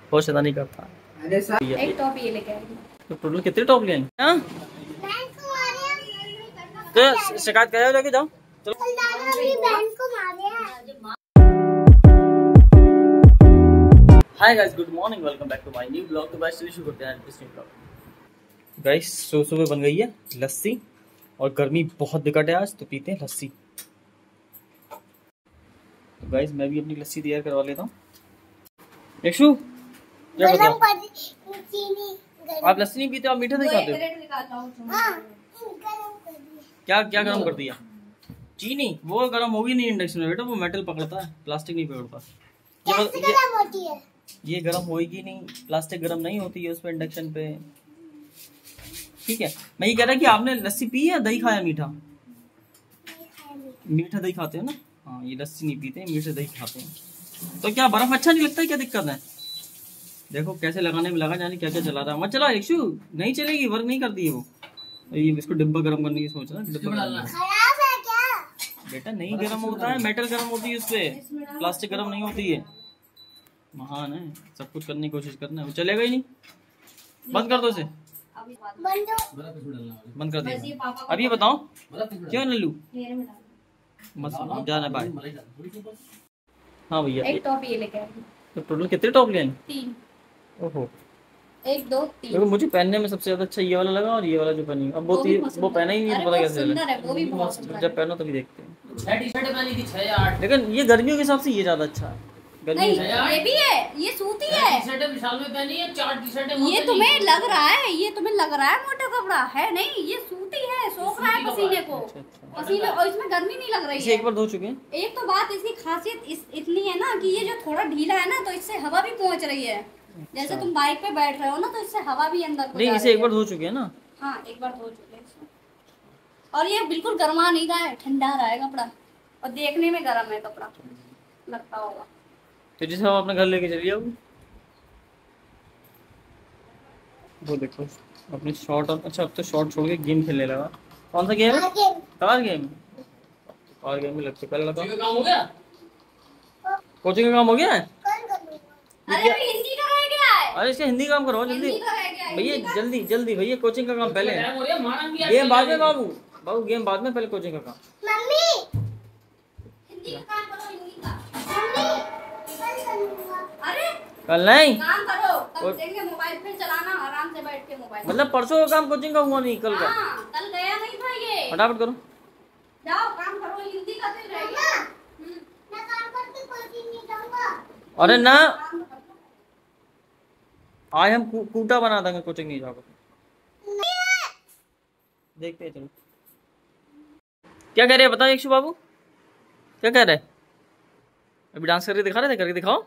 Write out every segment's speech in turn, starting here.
बहुत शैतानी करता है। अरे सर एक टॉप ये लेके आएंगे तो टोटल कितने टॉप ले आएंगे? हाँ तो शिकायत कराओ जाके जाओ। चलो hi guys, good morning, welcome back to my new blog. तो गाइस चलिए शुरू करते हैं इस न्यू ब्लॉग। गाइस सुबह बन गई है लस्सी और गर्मी बहुत बिकट है आज, तो पीते हैं लस्सी। तो गाइस मैं भी अपनी लस्सी तैयार करवा लेता हूँ। यक्षु क्या बताओ, आप लस्सी नहीं पीते, आप मीठा नहीं खाते हो? क्या क्या गरम कर दिया? चीनी वो गरम होगी नहीं इंडक्शन में बेटा, वो मेटल पकड़ता है, प्लास्टिक नहीं पकड़ता। ये गरम होगी नहीं, प्लास्टिक गरम नहीं होती है उस पे इंडक्शन पे। ठीक है, मैं ये कह रहा कि आपने लस्सी पी है, दही खाया मीठा? मीठा दही खाते हो ना? हाँ, ये लस्सी नहीं पीते, मीठे दही खाते हैं। तो क्या बर्फ अच्छा नहीं लगता है? क्या दिक्कत है? देखो कैसे लगाने में लगा, जाने क्या क्या चला रहा है। मत चला यक्षु, नहीं चलेगी, वर्क नहीं करती है वो। ये इसको डिब्बा गर्म करने की सोच रहा है। डिब्बा बेटा नहीं गर्म होता है, मेटल गर्म होती है उसपे, प्लास्टिक गर्म नहीं होती है। महान है, सब कुछ करने की कोशिश करना है, वो चलेगा ही नहीं। बंद कर दो इसे, बंद कर दिया। अब ये बताओ क्यों नल्लू मत जाना बाय। हाँ भैया एक टॉप ये लेके आएंगे। तो टोटल कितने टॉप ले आएंगे? 3। ओहो, 1 2 3। देखो मुझे पहनने में सबसे ज्यादा अच्छा ये वाला लगा, और ये वाला जो पहनी। अब वो पहना ही नहीं है, पता कैसे है, वो भी बहुत सुंदर है। जब पहनो तभी देखते हैं। 6 टी-शर्ट पहनी थी, 6 या 8। लेकिन ये गर्मियों के हिसाब से ये ज्यादा अच्छा है। नहीं, ये भी है, ये सूती है। टी-शर्ट विशाल में पहनी है, 4 टी-शर्टें। ये तुम्हें लग रहा है, ये तुम्हें लग रहा है मोटा कपड़ा है, नहीं ये सूती है, सोख रहा है पसीने को। पसीने, और इसमें गर्मी नहीं लग रही है। एक बार धो चुके हैं। एक तो बात इसकी खासियत इतनी है ना कि ये जो थोड़ा ढीला है ना, तो इससे हवा भी पहुंच रही है। जैसे तुम बाइक पे बैठ रहे हो ना, तो इससे हवा भी अंदर को नहीं, इसे एक बार धो चुके हैं ना? हाँ, एक बार धो चुके हैं। और ये बिल्कुल गर्मा नहीं रहा है, ठंडा रहा है कपड़ा, और देखने में गर्म है कपड़ा लगता होगा। तो जैसे हम अपने घर लेके चलिए। अब वो देखो अपने शॉर्ट, अच्छा अब तो शॉर्ट छोड़ के गेम खेलने लगा। कौन सा गेम है? Car game. कार गेम में लगते पहले लगा। काम हो गया, कोचिंग का काम हो गया है। अरे हिंदी का रह गया है। अरे इसका हिंदी काम करो जल्दी भैया, जल्दी जल्दी भैया, कोचिंग का काम पहले, गेम बाद में। बाबू गेम बाद में, पहले कोचिंग का काम। मम्मी हिंदी का काम करो, हिंदी का। अरे कल नहीं काम करो, कल देंगे मोबाइल फिर चलाना आराम से बैठ के मोबाइल। मतलब परसों का काम कोचिंग का हुआ नहीं, कल का। हाँ, कल गया नहीं था ये। फटाफट करो, जाओ काम करो, हिंदी का फिर रह गया। मैं काम करके कोचिंग नहीं जाऊंगा। अरे ना, आज हम कूटा बना देंगे, कोचिंग नहीं जाओगे। देखते हैं, चलो क्या कह रहे हैं बताओ यक्षु बाबू, क्या कह रहे हैं? अभी डांस करके दिखा रहे थे, करके दिखाओ।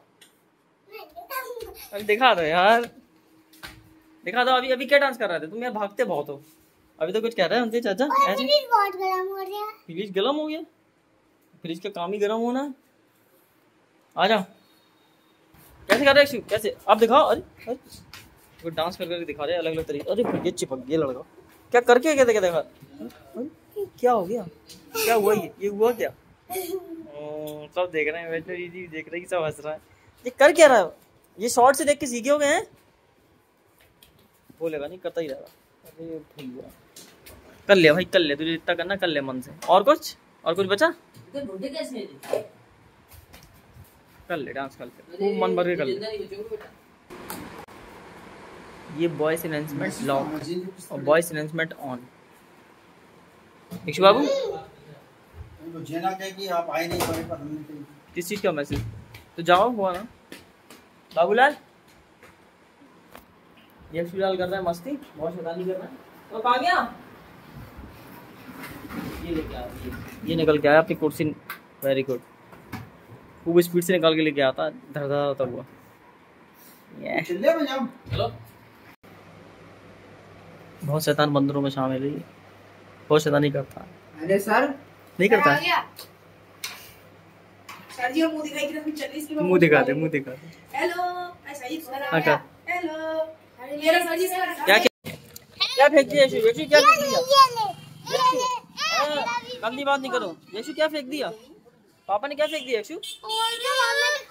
अभी दिखा दो यार, दिखा दो। अभी क्या डांस कर रहे थे तुम यार? भागते बहुत हो। अभी तो कुछ कह रहे हैं उनके चाचा ऐसे। बहुत गर्म हो गया। फ्रिज गर्म हो गया? फ्रिज का काम ही गर्म होना है। आ जाओ, कैसे कर रहे हैं? कैसे आप दिखाओ। अरे वो डांस करके दिखा रहे हैं अलग अलग तरीके। अरे ये चिपक गया लड़का, क्या करके क्या देखा देखा? क्या हो गया, क्या हुआ? ये हुआ क्या? सब देख रहे हैं, वैसे ये देख रहे हैं, सब हंस रहा है। ये कर क्या रहा है? ये शॉर्ट से देख के सीखे हो गए हैं? बोलेगा नहीं, करता ही रहेगा। अरे भैया कर ले भाई, कर ले, तुझे जितना करना कर ले मन से। और कुछ बचा? कर ले, डांस कर ले, मन भर के कर ले। ये वॉइस एनहांसमेंट लॉक और वॉइस एनहांसमेंट ऑन। यक्षु बाबू आप आए नहीं, किस चीज का मैसेज? तो जाओ हुआ ना बाबूलाल। यक्षुलाल कर रहा है मस्ती, बहुत शैतानी कर रहा है। तो कहाँ गया? ये लेके आया, ये निकल के आया अपनी कुर्सी। वेरी गुड, खूब स्पीड से निकाल के लेके आता, धर धर होता हुआ। चलो, बहुत शैतान बंदरों में शामिल है, बहुत शैतानी करता है। अरे सर नहीं करता है। सर जी मुंह दिखाई कि चल इसके मुंह दिखा दे, मुंह दिखा दे। हेलो ऐसा ही सर आ हाँ, गया। हेलो मेरा सर जी सर क्या फेंक दिया यशु? यशु क्या फेंक दिया? गंदी बात नहीं करो यशु, क्या फेंक दिया? पापा ने क्या फेंक दिया यशु?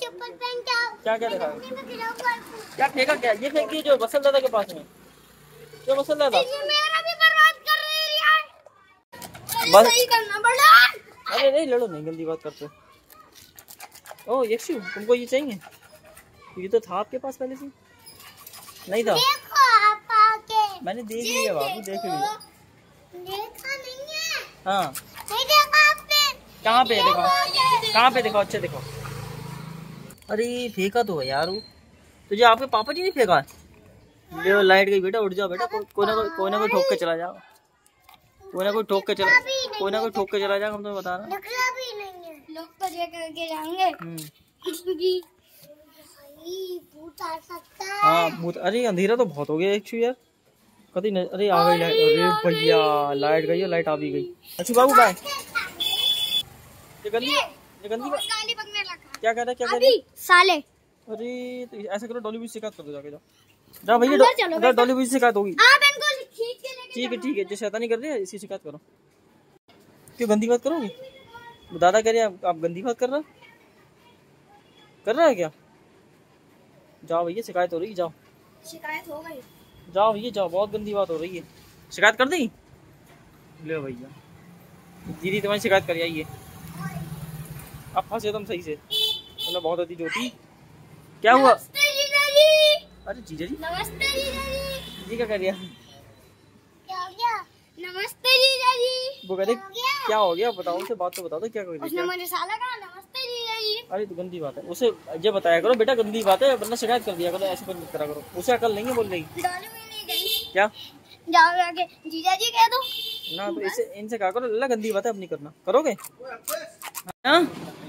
चप्पल पहन के आओ। क्या क्या देखा? मैं गिराऊंगा। क्या फेंका? क्या ये फेंक दिए जो बसल दादा के पास में? जो बसल दादा ये मेरा भी बर्बाद कर रही है यार। बस सही करना बड़ा। अरे नहीं लड़ो नहीं, गंदी बात करते हो। ओ यक्षु तुमको ये चाहिए? ये तो था आपके पास पहले से। नहीं था? देखो आप आके। मैंने देख लिया बाबू, देख लिया। देखा नहीं है। हाँ नहीं देखा आपने? कहाँ पे देखो? कहाँ पे देखो? अच्छे देखो। अरे फेंका तो है यार वो। तुझे आपके पापा जी ने फेंका है? ले लाइट गई बेटा, उठ जाओ बेटा। कोई ना कोई ठोक के चला जाओ। कोई ना कोई ठोक के चला जाएगा, हम तो बता रहे हैं। निकला भी नहीं है। लोग तो ये करके जाएंगे क्योंकि भूत आ सकता है। हाँ भूत। अरे अंधेरा तो बहुत हो गया एक यार। कभी नहीं। अरे आ गई लाइट। अरे भैया लाइट गई, लाइट आ भी गई। अच्छा बाबू बाय। ये गंदी गाली बकने लगा। क्या कह रहा है? क्या कह रहा है? साले। अरे तो ऐसा करो, डॉली भी शिकायत कर दो जाके। जाओ भैया, डॉली भी शिकायत होगी। आप इनको खींच के लेके ठीक है, जो शैतानी कर रही है इसी शिकायत करो। क्यों गंदी बात करोगे? दादा कह रहे हैं आप गंदी बात कर रहा है क्या? जाओ भैया, शिकायत हो रही है। जाओ शिकायत हो गई। जाओ भैया जाओ, बहुत गंदी बात हो रही है। शिकायत कर दी? ले भैया, दीदी तुम्हारी शिकायत कर आइए। अब फंसे तुम सही से, मतलब बहुत अति होती। क्या हुआ? नमस्ते जीजा जी। अरे जीजा जी? नमस्ते जीजा जी। जी क्या कर रही है? क्या हो गया? नमस्ते जीजा जी। वो कह रहे क्या हो गया? बताओ, उसे बात तो बता दो, क्या कर रही उसने है? मुझे साला कहा। नमस्ते जीजा जी। अरे तो गंदी बात है, उसे ये बताया करो बेटा गंदी बात है, वरना शिकायत कर दिया करो। ऐसे कुछ मत करा करो। उसे अकल नहीं है बोल रही। डॉली भी नहीं गई। क्या? जाओ जाके जीजा जी कह दो ना, तो इसे इनसे कहा करो अल्लाह गंदी बात है अपनी करना। करोगे? हाँ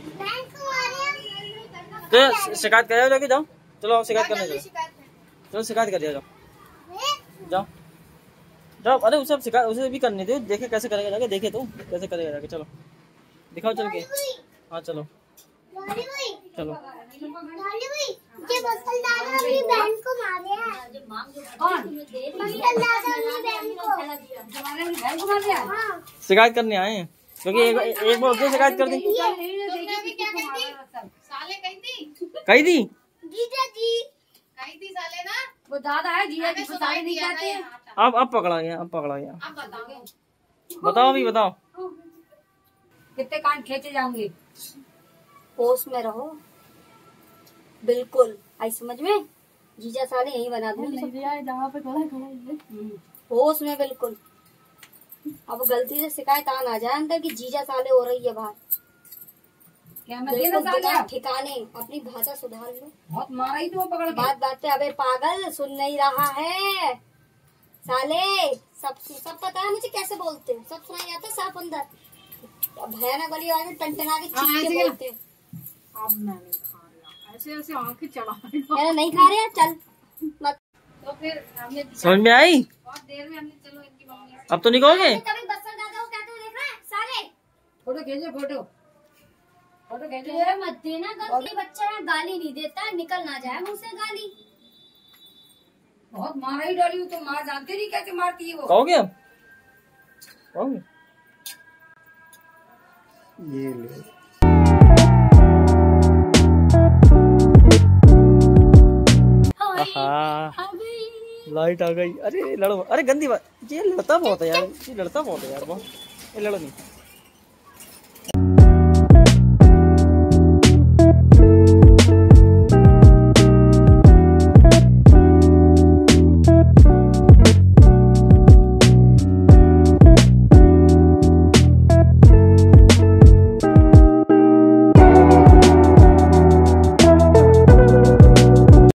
तो शिकायत कर जाओ, जाओ। चलो शिकायत करने चलो। चलो शिकायत कर जाओ, जाओ जाओ। अरे उसे अब शिकायत उसे भी करने दो, देखे कैसे करेगा जाके। देखे तो कैसे करेगा जाके। चलो दिखाओ चल के। हाँ चलो चलो। ये बसलदार वाली बहन को मारे हैं। कौन? बसलदार वाली बहन को मारे हैं। हाँ। शिकायत करने आए हैं, क्योंकि एक बार उसने शिकायत कर दी। कही थी जीजा जी। साले ना वो दादा है जीजा जी, साले नहीं जाते। अब पकड़ा गया, अब पकड़ा गया। बताओ अभी बताओ। कितने कान खींचे जाएंगे? होश में रहो बिल्कुल। आई समझ में? जीजा साले यही बना दूंगी जहाँ पे होश में बिल्कुल। अब गलती से शिकायत आ ना जाए अंदर की जीजा साले हो रही है बाहर। क्या ठिकाने अपनी भाषा सुधार लो। बहुत मारा ही तो पकड़। बात पे अबे पागल सुन नहीं रहा है साले। सब पता है मुझे कैसे बोलते हैं, सब सुनाई जाता है साफ अंदर। भयानक वाली आवाज में टनटना के चीख के बोलते हैं। अब मैं नहीं खा रहा, ऐसे आंखें चढ़ा नहीं खा रहे हैं। चल मत। तो फिर हमने समझ में आई? बहुत देर में हमने चलो इनकी मम्मी अब तो नहीं कहोगे? कभी बसर दादा को कहते हुए देख रहा है साले। फोटो खींचो, फोटो खींचो। मत देना, गलती बच्चा है, गाली नहीं देता, निकल ना जाए मुंह से गाली। बहुत मारा ही डाली तो मार जानते नहीं कैसे मारती है वो। कहोगे अब? कहोगे? ये ले लाइट आ गई। अरे लड़ो। अरे गंदी बात, ये लड़ता बहुत है यार, ये लड़ता बहुत है यार बहुत। ये लड़ो नहीं।